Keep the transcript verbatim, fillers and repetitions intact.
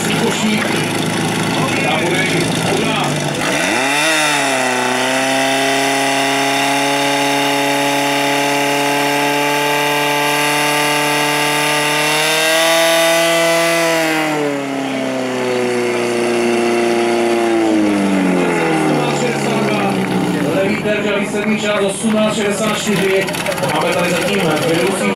krásný košík. Tam bude i voda. Levý terč a výsledný čas osmnáct šedesát čtyři. Máme tady zatím vedoucí